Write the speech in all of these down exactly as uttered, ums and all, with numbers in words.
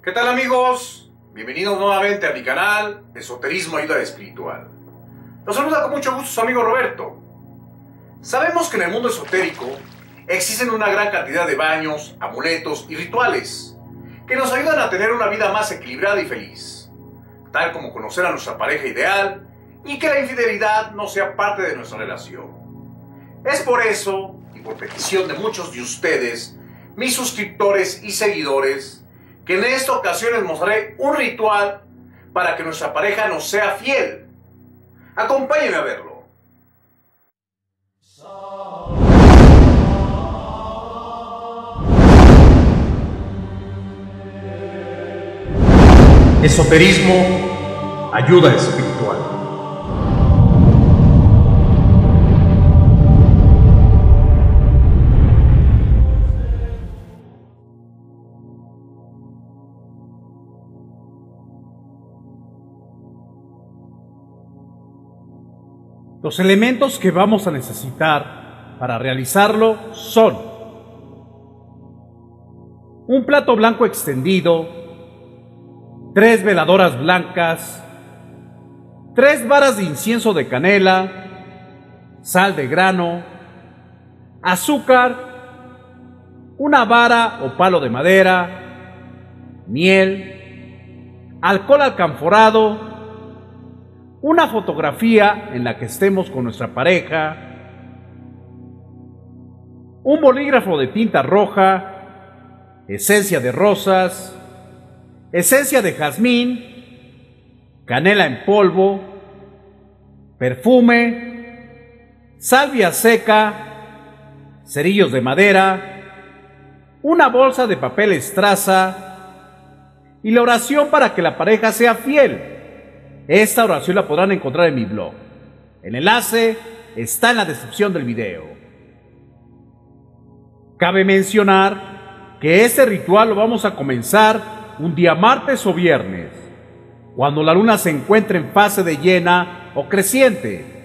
¿Qué tal, amigos? Bienvenidos nuevamente a mi canal Esoterismo Ayuda Espiritual. Los saluda con mucho gusto su amigo Roberto. Sabemos que en el mundo esotérico existen una gran cantidad de baños, amuletos y rituales que nos ayudan a tener una vida más equilibrada y feliz, tal como conocer a nuestra pareja ideal y que la infidelidad no sea parte de nuestra relación. Es por eso, y por petición de muchos de ustedes, mis suscriptores y seguidores, que en esta ocasión les mostraré un ritual para que nuestra pareja nos sea fiel. Acompáñenme a verlo. Esoterismo, ayuda espiritual. Los elementos que vamos a necesitar para realizarlo son un plato blanco extendido, tres veladoras blancas, tres varas de incienso de canela, sal de grano, azúcar, una vara o palo de madera, miel, alcohol alcanforado, una fotografía en la que estemos con nuestra pareja, un bolígrafo de tinta roja, esencia de rosas, esencia de jazmín, canela en polvo, perfume, salvia seca, cerillos de madera, una bolsa de papel estraza y la oración para que la pareja sea fiel. Esta oración la podrán encontrar en mi blog. El enlace está en la descripción del video. Cabe mencionar que este ritual lo vamos a comenzar un día martes o viernes, cuando la luna se encuentre en fase de llena o creciente.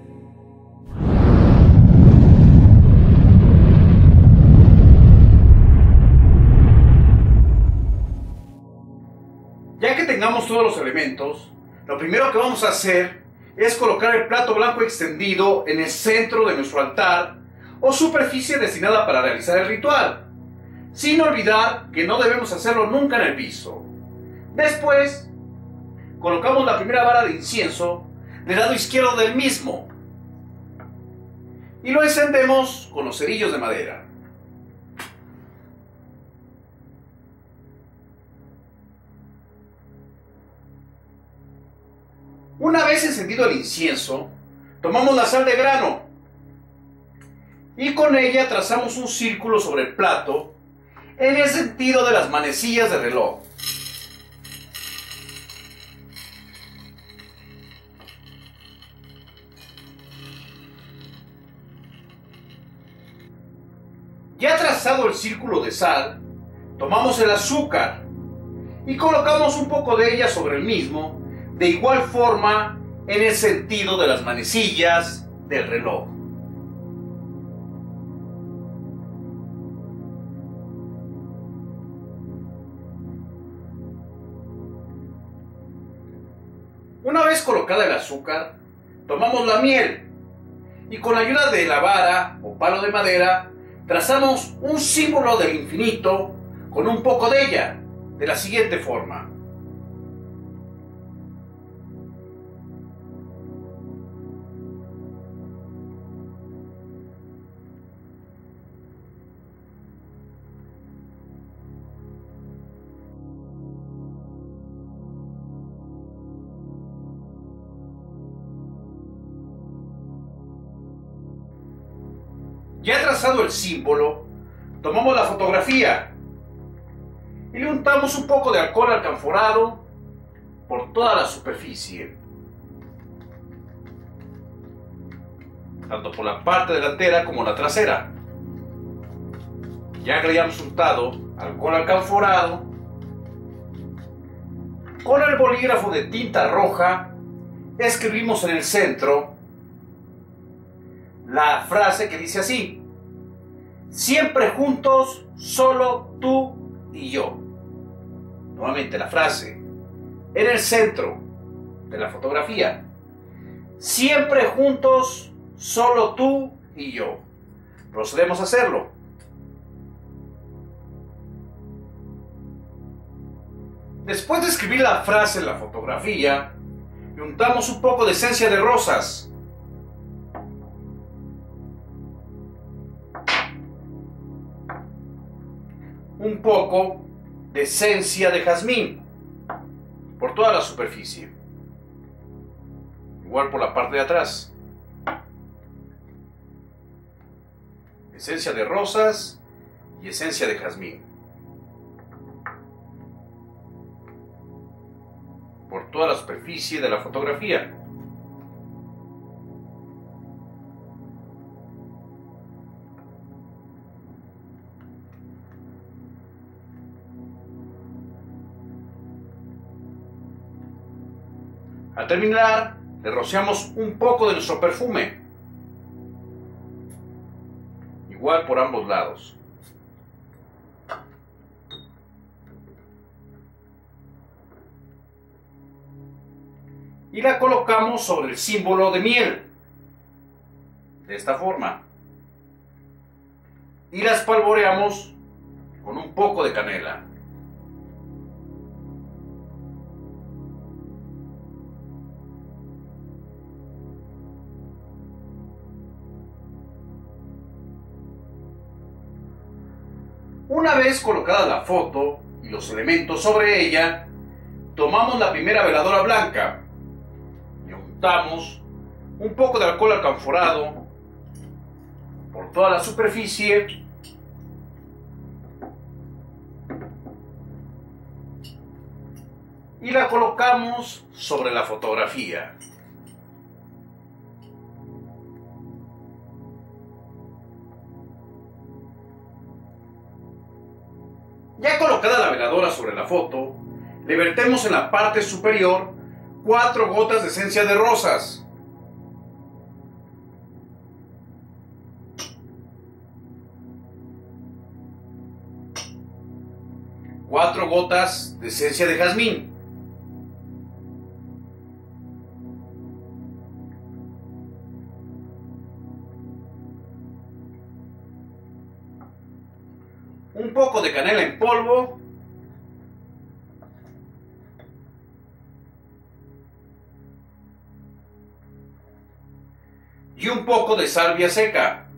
Ya que tengamos todos los elementos, lo primero que vamos a hacer es colocar el plato blanco extendido en el centro de nuestro altar o superficie destinada para realizar el ritual, sin olvidar que no debemos hacerlo nunca en el piso. Después, colocamos la primera vara de incienso del lado izquierdo del mismo y lo encendemos con los cerillos de madera. Una vez encendido el incienso, tomamos la sal de grano y con ella trazamos un círculo sobre el plato en el sentido de las manecillas del reloj. Ya trazado el círculo de sal, tomamos el azúcar y colocamos un poco de ella sobre el mismo, de igual forma en el sentido de las manecillas del reloj. Una vez colocada el azúcar, tomamos la miel y con la ayuda de la vara o palo de madera trazamos un símbolo del infinito con un poco de ella, de la siguiente forma. Ya trazado el símbolo, tomamos la fotografía y le untamos un poco de alcohol alcanforado por toda la superficie, tanto por la parte delantera como la trasera. Ya que le hayamos untado alcohol alcanforado, con el bolígrafo de tinta roja escribimos en el centro la frase que dice así: siempre juntos, solo tú y yo. nuevamente la frase, en el centro de la fotografía. Siempre juntos, solo tú y yo. Procedemos a hacerlo. Después de escribir la frase en la fotografía, le untamos un poco de esencia de rosas. Un poco de esencia de jazmín por toda la superficie. Igual por la parte de atrás. Esencia de rosas y esencia de jazmín. Por toda la superficie de la fotografía. Al terminar, le rociamos un poco de nuestro perfume. Igual por ambos lados. Y la colocamos sobre el símbolo de miel. De esta forma. Y la espalvoreamos con un poco de canela. Una vez colocada la foto y los elementos sobre ella, tomamos la primera veladora blanca, le untamos un poco de alcohol alcanforado por toda la superficie y la colocamos sobre la fotografía. Ya colocada la veladora sobre la foto, le vertemos en la parte superior cuatro gotas de esencia de rosas. Cuatro gotas de esencia de jazmín. Un poco de canela en polvo. Y un poco de salvia seca.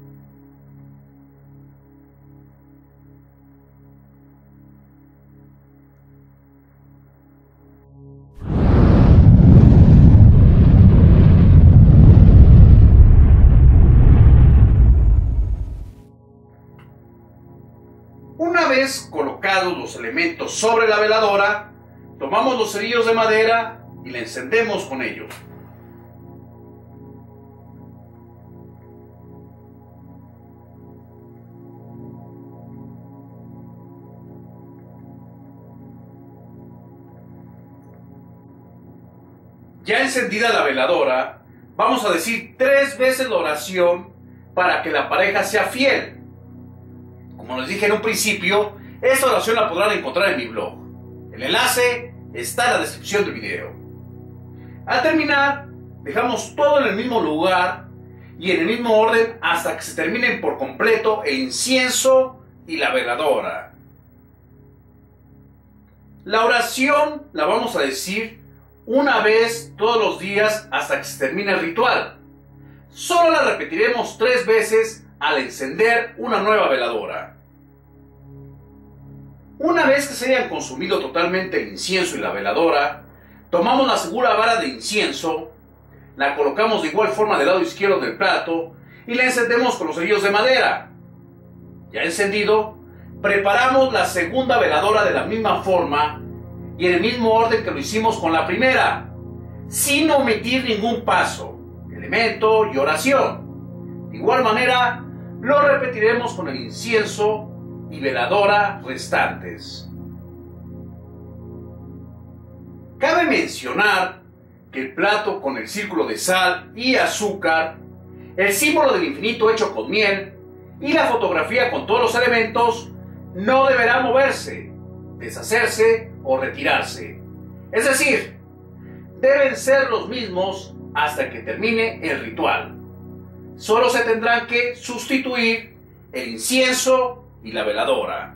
Una vez colocados los elementos sobre la veladora, tomamos los cerillos de madera y la encendemos con ellos. Ya encendida la veladora, vamos a decir tres veces la oración para que la pareja sea fiel. Como les dije en un principio, esta oración la podrán encontrar en mi blog. El enlace está en la descripción del video. Al terminar, dejamos todo en el mismo lugar y en el mismo orden hasta que se terminen por completo el incienso y la veladora. La oración la vamos a decir una vez todos los días hasta que se termine el ritual. Solo la repetiremos tres veces al encender una nueva veladora. Una vez que se hayan consumido totalmente el incienso y la veladora, tomamos la segura vara de incienso, la colocamos de igual forma del lado izquierdo del plato y la encendemos con los cerillos de madera. Ya encendido, preparamos la segunda veladora de la misma forma y en el mismo orden que lo hicimos con la primera, sin omitir ningún paso, elemento y oración. De igual manera, lo repetiremos con el incienso y veladora restantes. Cabe mencionar que el plato con el círculo de sal y azúcar, el símbolo del infinito hecho con miel y la fotografía con todos los elementos no deberá moverse, deshacerse o retirarse. Es decir, deben ser los mismos hasta que termine el ritual. Solo se tendrán que sustituir el incienso y la veladora.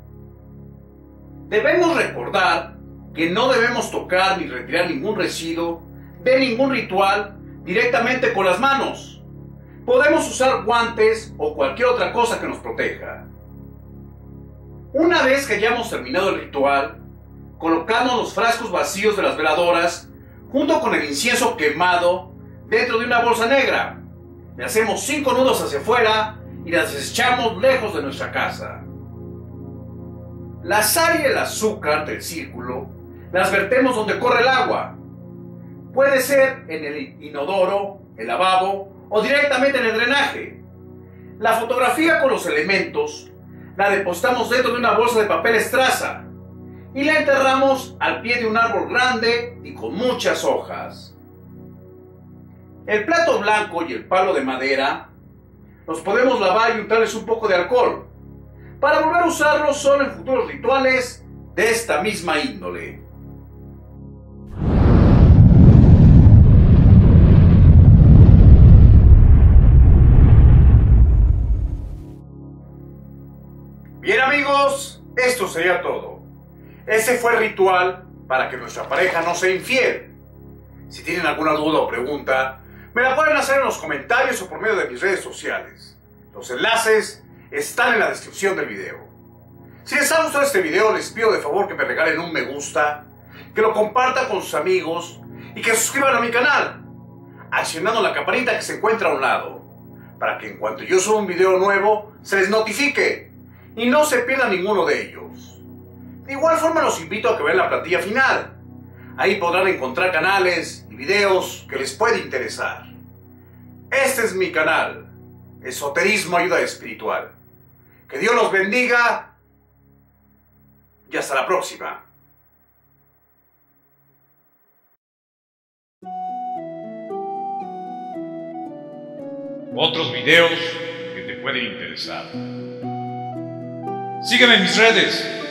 Debemos recordar que no debemos tocar ni retirar ningún residuo de ningún ritual directamente con las manos. Podemos usar guantes o cualquier otra cosa que nos proteja. Una vez que hayamos terminado el ritual, colocamos los frascos vacíos de las veladoras junto con el incienso quemado dentro de una bolsa negra. Le hacemos cinco nudos hacia afuera y las desechamos lejos de nuestra casa. La sal y el azúcar del círculo las vertemos donde corre el agua. Puede ser en el inodoro, el lavabo o directamente en el drenaje. La fotografía con los elementos la depositamos dentro de una bolsa de papel estraza y la enterramos al pie de un árbol grande y con muchas hojas. El plato blanco y el palo de madera los podemos lavar y untarles un poco de alcohol para volver a usarlos solo en futuros rituales de esta misma índole. Bien amigos, esto sería todo. Ese fue el ritual para que nuestra pareja no sea infiel. Si tienen alguna duda o pregunta, me la pueden hacer en los comentarios o por medio de mis redes sociales. Los enlaces están en la descripción del video. Si les ha gustado este video, les pido de favor que me regalen un me gusta, que lo compartan con sus amigos y que se suscriban a mi canal, accionando la campanita que se encuentra a un lado, para que en cuanto yo suba un video nuevo, se les notifique y no se pierdan ninguno de ellos. De igual forma los invito a que vean la plantilla final. Ahí podrán encontrar canales y videos que les puede interesar. Este es mi canal, Esoterismo Ayuda Espiritual. Que Dios los bendiga y hasta la próxima. Otros videos que te pueden interesar. Sígueme en mis redes.